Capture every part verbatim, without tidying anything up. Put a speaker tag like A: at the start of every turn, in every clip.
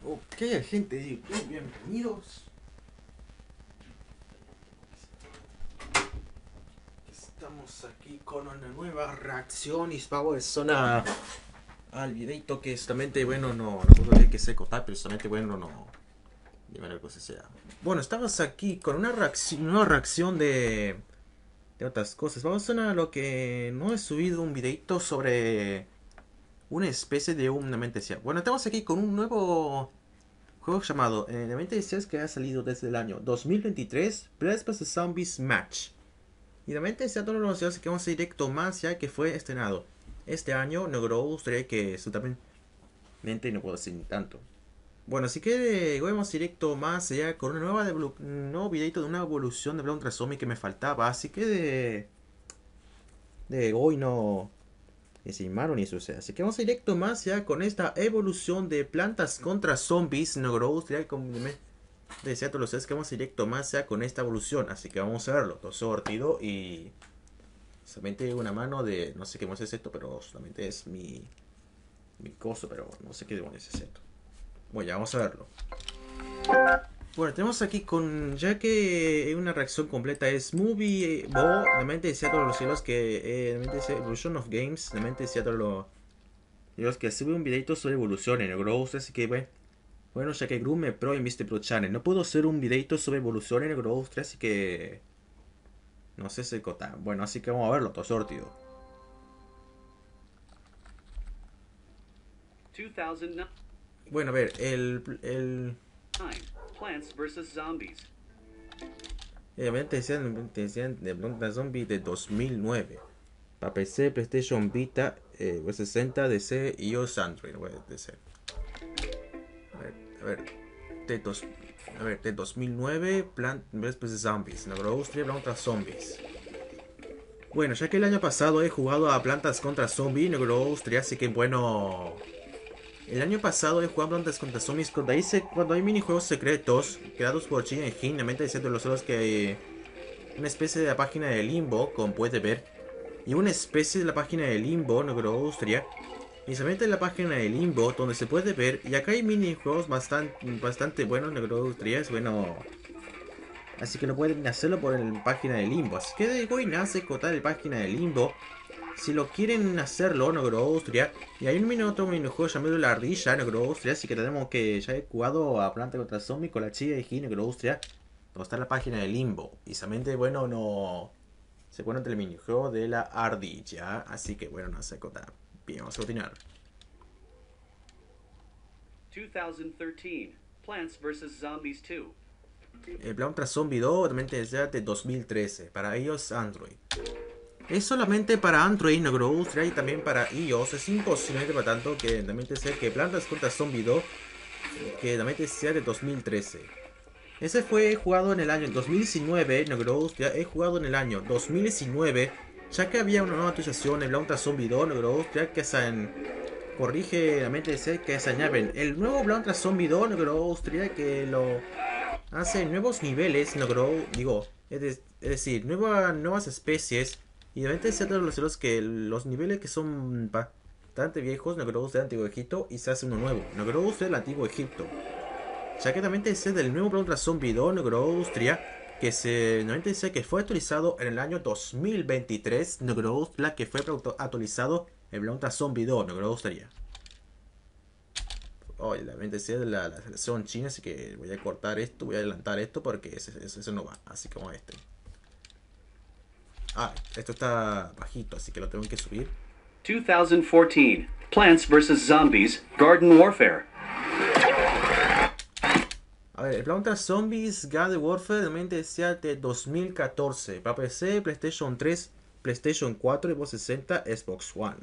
A: Ok, gente de YouTube, bienvenidos. Estamos aquí con una nueva reacción y vamos de zona al videito que justamente, bueno, no, no puedo decir que se cortar, pero justamente, bueno, no. Dime la cosa sea. Bueno, estamos aquí con una reacción, una reacción de, de otras cosas. Vamos a lo que no he subido un videito sobre una especie de una mente decía. Bueno, estamos aquí con un nuevo juego llamado eh, la mente decías que ha salido desde el año dos mil veintitrés, Plants vs Zombies Match. Y realmente sea todos los días que vamos a directo más ya que fue estrenado este año. No me gustaría que totalmente no puedo decir ni tanto. Bueno, así que hoy vamos directo más allá con una nueva un nuevo videito de una evolución de Blown Zombie que me faltaba. Así que de, de hoy no es sin malo ni sucede. Así que vamos directo más ya con esta evolución de plantas contra zombies. No me gustaría que decía todos los días que vamos directo más ya con esta evolución. Así que vamos a verlo. Todo sortido y solamente una mano de, no sé qué es esto, pero solamente es mi, mi coso, pero no sé qué demonios es esto. Bueno, ya vamos a verlo. Bueno, tenemos aquí con, ya que una reacción completa es Movie Bo, realmente decía todos los cielos que, eh, realmente decía Evolution of Games, realmente decía todos los cielos que sube un videito sobre evolución en el Growth, así que bueno, bueno, ya que Grume Pro y mister Pro Channel, no puedo hacer un videito sobre evolución en el Growth, así que no sé si cota. Bueno, así que vamos a verlo, todo sortido. Bueno, a ver, el... el...
B: Plants vs Zombies.
A: Obviamente decían, decían de Planta Zombie de dos mil nueve. Para P C, PlayStation Vita, eh, sesenta, D C, iOS, Android. Bueno, D C. A ver, a ver. De, dos, a ver, de dos mil nueve, Plant vs Zombies. Austria, Planta Zombies. Bueno, ya que el año pasado he jugado a Plantas contra Zombies, Austria, así que bueno... El año pasado he jugado Plantas contra Zombies cuando hay, cuando hay minijuegos secretos creados por China Engine, realmente diciendo los otros que una especie de la página de Limbo, como puede ver, y una especie de la página de Limbo, no creo Austria, y solamente la página de Limbo donde se puede ver, y acá hay minijuegos bastante, bastante buenos, no creo Austria, es bueno, así que no pueden hacerlo por la página de Limbo, así que de hoy nace cotar la página de Limbo. Si lo quieren hacerlo, no creo Austria. Y hay un mini otro minijuego llamado La Ardilla, no creo Austria. Así que tenemos que ya he jugado a Planta contra Zombie con la chica de G, no creo Austria. Donde está la página de Limbo. Y solamente, bueno, no. Se pone entre el minijuego de la Ardilla. Así que, bueno, no sé contar. Bien, vamos a continuar.
B: twenty thirteen. Plants vs Zombies dos.
A: El Planta contra Zombie dos realmente es de dos mil trece. Para iOS, Android. Es solamente para Android, no creo Austria, y también para iOS. Es imposible para tanto que realmente sea que Plantas contra Zombie dos, que realmente sea de dos mil trece. Ese fue jugado en el año dos mil diecinueve, no creo Austria. He jugado en el año dos mil diecinueve, ya que había una nueva actualización de Plantas Zombie dos, no creo Austria, que se corrige realmente que se añaden el nuevo Plantas Zombie dos, no creo Austria, que lo hace nuevos niveles, no creo, digo, es, de, es decir, nueva, nuevas especies. Y realmente es cierto los celos que los niveles que son bastante viejos, no creo usted del antiguo Egipto, y se hace uno nuevo. No creo usted del antiguo Egipto. Ya que también dice del nuevo Planta Zombie dos, no creo Austria, que se normalmente dice que fue actualizado en el año dos mil veintitrés, no creo Austria, que fue actualizado en Planta Zombie dos, no creo Austria. Oh, la mente sea de la, la selección china, así que voy a cortar esto, voy a adelantar esto porque ese, ese, ese no va, así como este. Ah, esto está bajito, así que lo tengo que subir.
B: twenty fourteen. Plants vs Zombies Garden Warfare.
A: A ver, el Planta Zombies Garden Warfare realmente decía de dos mil catorce. Para P C, PlayStation tres, PlayStation cuatro, Xbox sesenta, Xbox One.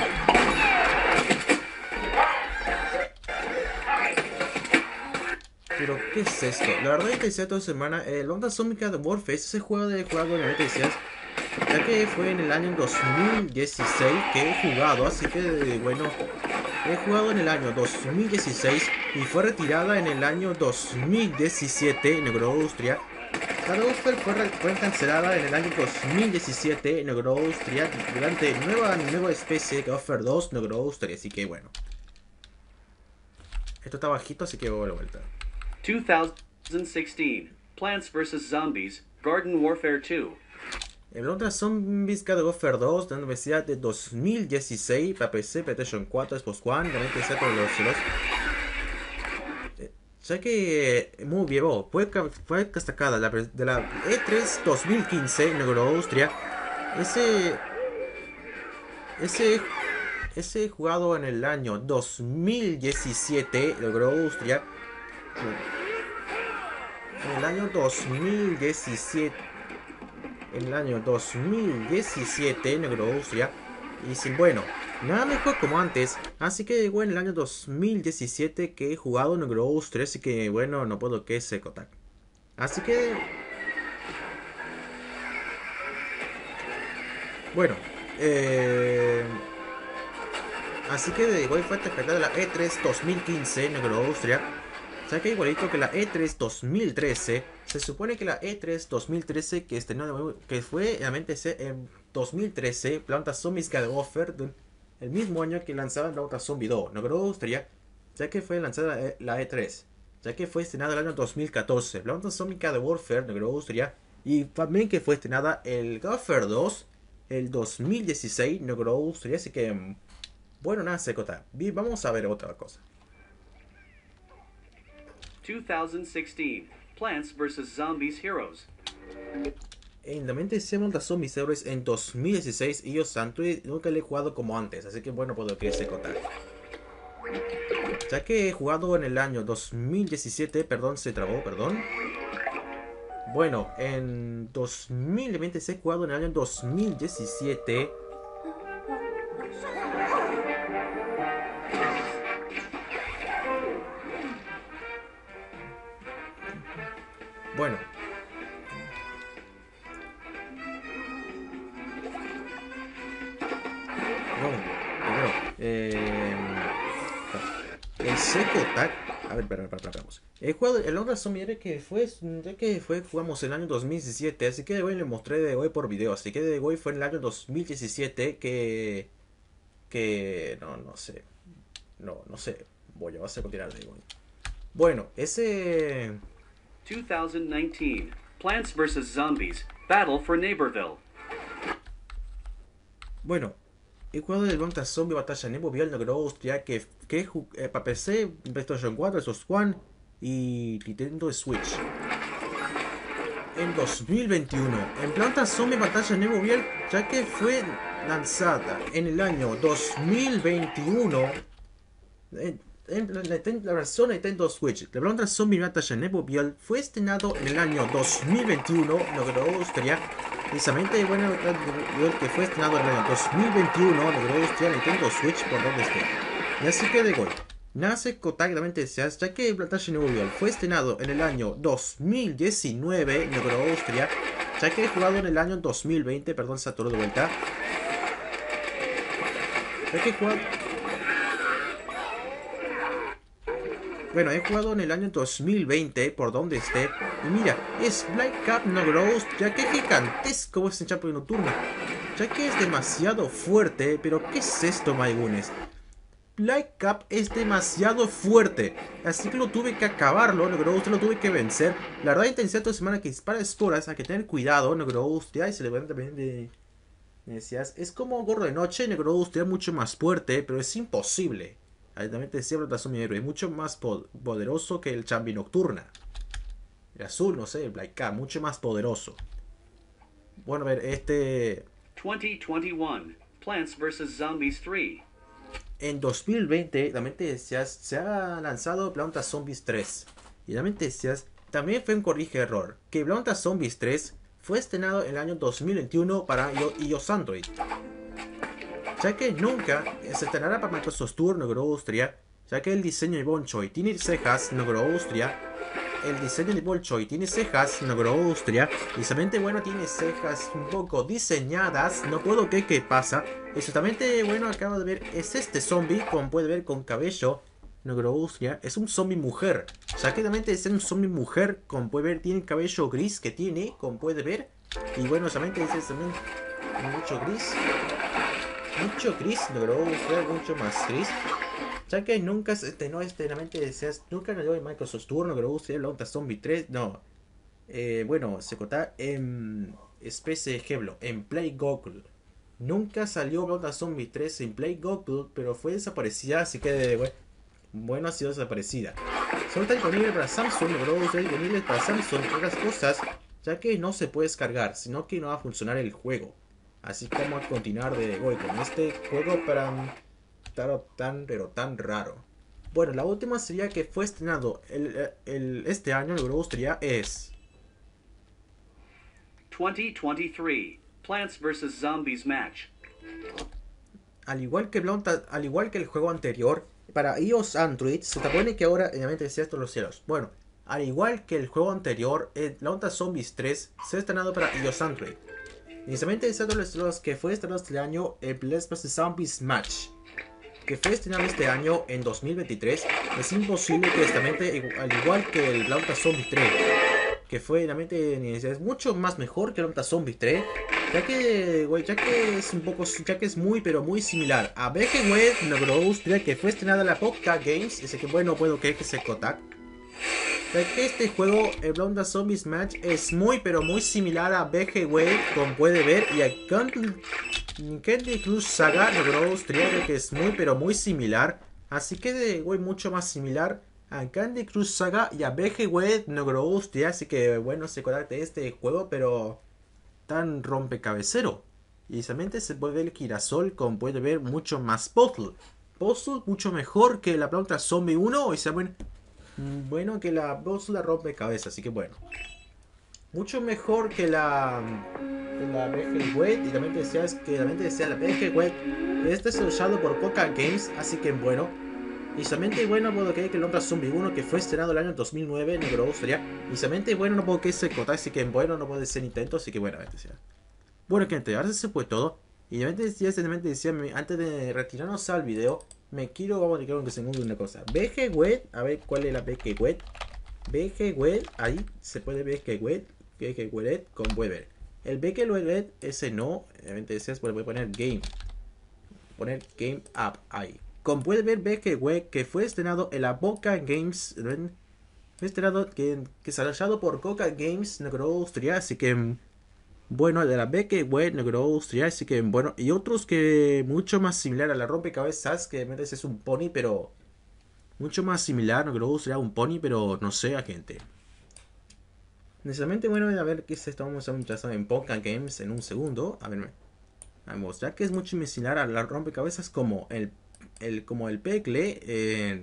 A: Pero, ¿qué es esto? La verdad es que decía toda semana, el Planta Zombies Garden Warfare es ese juego de juego de realmente decías, ya que fue en el año dos mil dieciséis que he jugado, así que bueno, he jugado en el año dos mil dieciséis y fue retirada en el año dos mil diecisiete en Austria. Cada Austria fue, fue cancelada en el año dos mil diecisiete en Austria durante nueva nueva especie que Offer dos en Austria, así que bueno. Esto está bajito, así que voy a la vuelta.
B: two thousand sixteen, Plants versus. Zombies, Garden Warfare two.
A: El Planta Zombies Garden Warfare dos de la Universidad de dos mil dieciséis para P C, PlayStation cuatro, Xbox One, también P C con los celos. Ya que muy viejo, fue, fue destacada la, de la E tres dos mil quince en Austria. Ese, ese, ese jugado en el año dos mil diecisiete logró Austria. En el año dos mil diecisiete, en el año dos mil diecisiete logró Austria. Y sin bueno. Nada mejor como antes, así que bueno, en el año dos mil diecisiete que he jugado en Grows tres, así que bueno, no puedo que se Kotak. Así que... Bueno, eh... así que de igual fue destacada la E tres dos mil quince en Austria. O sea que igualito que la E tres dos mil trece, se supone que la E tres dos mil trece que, estrenó, que fue realmente en dos mil trece, Planta Zombies Garden Warfare, el mismo año que lanzaban la otra Zombie dos, no Austria, ya que fue lanzada la E tres, ya que fue estrenada el año dos mil catorce, la otra Zombie Garden Warfare, no Austria, y también que fue estrenada el Warfare dos, el dos mil dieciséis, no Austria, así que, bueno, nada, se cota. Vamos a ver otra cosa.
B: two thousand sixteen, Plants versus. Zombies Heroes.
A: En la mente se monta Zombies Heroes en dos mil dieciséis y yo santo y nunca le he jugado como antes, así que bueno, puedo que se contar. Ya que he jugado en el año dos mil diecisiete, perdón, se trabó, perdón. Bueno, en dos mil veinte se he jugado en el año dos mil diecisiete. Bueno. Bueno, bueno, eh, el Seco Tag. A ver, espera, espera, espera. He jugado el otro zombie que fue, ya que fue, jugamos en el año dos mil diecisiete, así que de hoy le mostré de hoy por video, así que de hoy fue en el año dos mil diecisiete que, que, no, no sé, no, no sé, voy a, vas a continuar de hoy. Bueno, ese...
B: two thousand nineteen, Plants versus. Zombies, Battle for Neighborville.
A: Bueno, he jugado el Planta Zombie Batalla Neighborville en Austria, que, que eh, para P C, PlayStation cuatro, Xbox One y Nintendo Switch. En dos mil veintiuno, en Planta Zombie Batalla Neighborville, ya que fue lanzada en el año dos mil veintiuno en, en la, la versión de Nintendo Switch. La Planta Zombie Batalla Neighborville fue estrenado en el año dos mil veintiuno en Austria. Precisamente, bueno, el que fue estrenado en el año dos mil veintiuno logró Austria Nintendo Switch por donde esté. Y así que de gol. Nace contactamente deseas, ya que Batalla Neighborville fue estrenado en el año dos mil diecinueve en Austria, ya que he jugado en el año dos mil veinte, perdón, se atoró de vuelta. Ya que he jugado... Bueno, he jugado en el año dos mil veinte, por donde esté. Y mira, es Black Cap No Grows, ya que es gigantesco ese champion nocturno. Ya que es demasiado fuerte, pero ¿qué es esto, Maigunes? Black Cap es demasiado fuerte, así que lo tuve que acabarlo, No Grows, lo tuve que vencer. La verdad, intensidad esta semana que dispara esporas, hay que tener cuidado, No Grows, y se le van también de... Me decías, es como Gorro de Noche, No Grows, es mucho más fuerte, pero es imposible. También te decía Platazo mi héroe, es mucho más po poderoso que el Chambi Nocturna. El azul, no sé, el Black Cap, mucho más poderoso. Bueno, a ver, este...
B: twenty twenty-one, Plants versus. Zombies tres.
A: En dos mil veinte, también te decías, se ha lanzado Planta Zombies tres. Y también te decías, también fue un corrige error, que Planta Zombies tres fue estrenado en el año dos mil veintiuno para iOS Android. Ya que nunca se estrenará para Microsoft Store No Austria, ya que el diseño de Bonchoy tiene cejas No Austria, el diseño de Bonchoy tiene cejas No Austria, y solamente bueno tiene cejas un poco diseñadas, no puedo creer qué pasa. Exactamente bueno acabo de ver, es este zombie, como puede ver con cabello No Austria, es un zombie mujer, ya que realmente es un zombie mujer, como puede ver tiene el cabello gris que tiene, como puede ver, y bueno solamente dice también mucho gris. Mucho gris, logró buscar mucho más gris. Ya que nunca se estrenó este, la mente deseas, nunca no en Microsoft Turno, que lo guste, el Blood Zombie tres, no. Eh, bueno, se cota en especie de ejemplo, en Play Google. Nunca salió Blood Zombie tres en Play Google, pero fue desaparecida, así que bueno, bueno ha sido desaparecida. Solo está disponible para Samsung, pero está disponible para Samsung y otras cosas, ya que no se puede descargar, sino que no va a funcionar el juego. Así que vamos a continuar de hoy con este juego para tan, tan pero tan raro. Bueno, la última sería que fue estrenado el, el, este año, lo que me gustaría es
B: twenty twenty-three Plants versus. Zombies match.
A: Al igual que Blunt, al igual que el juego anterior, para iOS Android, se supone que ahora obviamente decía esto los cielos. Bueno, al igual que el juego anterior, el Blunt Zombies tres se ha estrenado para iOS Android. Inicialmente decía todos los que fue estrenado este año el Plants versus. Zombies Match, que fue estrenado este año en dos mil veintitrés. Es imposible que justamente, al igual que el Blunt Zombies tres, que fue realmente es mucho más mejor que el Blunt Zombies tres. Ya que, güey, ya que es un poco, ya que es muy, pero muy similar a B G Web, no me gustaría que fue estrenada la Poca Games, ese que bueno, puedo creer que se Kotak. Ya que este juego, el Blood Zombies Match, es muy, pero muy similar a B G Web, como puede ver, y a Candy Crush Saga, no me gustaría que es muy, pero muy similar. Así que, güey, mucho más similar a Candy Crush Saga y a B G Web, no me gustaría, así que, bueno, se Kotak de este juego, pero tan rompecabecero. Y solamente se puede ver el girasol, como puede ver, mucho más puzzle. Puzzle mucho mejor que la planta Zombie uno. Y saben, bueno, que la puzzle rompecabezas. Así que bueno. Mucho mejor que la que la B G Web. Y también decía que también decía la B G Web. Este es usado por Coca Games. Así que bueno. Y solamente bueno, puedo creer que el Londra Zombie uno, que fue estrenado el año dos mil nueve, no me lo gustaría. Y solamente bueno, no puedo que se Kotak, así que bueno, no puede ser Nintendo, así que bueno, a ver, sea. Bueno, gente, ahora se fue todo. Y obviamente decía, simplemente decía, antes de retirarnos al video, me quiero, vamos a decir que se me una cosa. B G Web, a ver cuál es la B G Web. B G Web, ahí se puede ver B G Web, B G Web, como puede ver. El B G Web, ese no, obviamente decías, voy a poner Game. Poner Game Up ahí. Como puede ver, B G Web, que fue estrenado en la Boca Games, fue estrenado, que, que es desarrollado por Coca Games, no creo, Austria, así que bueno, de la B G Web, no creo, Austria, así que bueno, y otros que mucho más similar a la rompecabezas, que me es un pony, pero mucho más similar, no creo, Austria, un pony, pero no sé, a gente. Necesariamente, bueno, a ver qué es esto, vamos a entrar en Boca Games en un segundo, a ver, a mostrar que es mucho más similar a la rompecabezas como el El, como el Pecle, eh,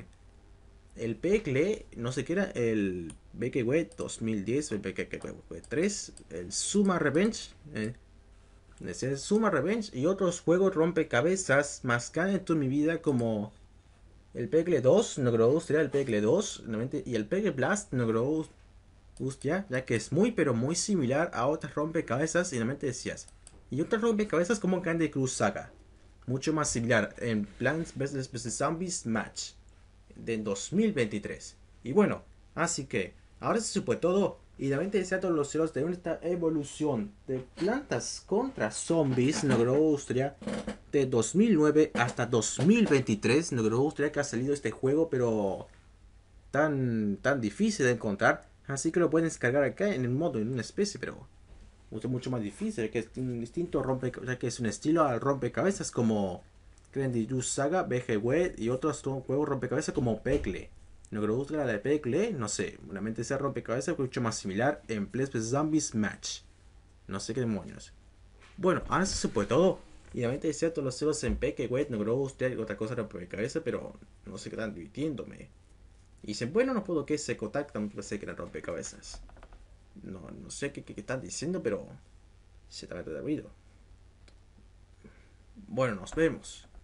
A: el Pecle, no sé qué era, el B K W dos mil diez, el B K W tres, el Suma Revenge, eh, el Suma Revenge y otros juegos rompecabezas más que han hecho en mi vida como el Pecle dos, no creo que gustaría el Pecle dos, y el Pecle Blast, no creo que gustaría, ya que es muy pero muy similar a otras rompecabezas y realmente decías. Y otras rompecabezas como Candy Crush Saga. Mucho más similar en Plants versus. Zombies Match de dos mil veintitrés. Y bueno, así que ahora se supo todo. Y realmente desea todos los cielos de esta evolución de plantas contra zombies en Austria de dos mil nueve hasta dos mil veintitrés. En Austria que ha salido este juego, pero tan, tan difícil de encontrar. Así que lo pueden descargar acá en el modo, en una especie, pero mucho, mucho más difícil, que es un distinto rompecabezas, ya que es un estilo al rompecabezas como Candy Crush Saga, B G Web y otros juegos rompecabezas como Pecle. No creo que la de Pecle, no sé, realmente sea rompecabezas mucho más similar en Plants versus. Zombies Match. No sé qué demonios. Bueno, ahora se supo todo. Y realmente decía todos los celos en Pecle Web, no creo que otra cosa rompecabezas, pero no sé qué están divirtiéndome. Y dicen, bueno, no puedo que se contactan, no sé que eran rompecabezas. No, no sé qué, qué, qué están diciendo, pero se trata de ruido. Bueno, nos vemos.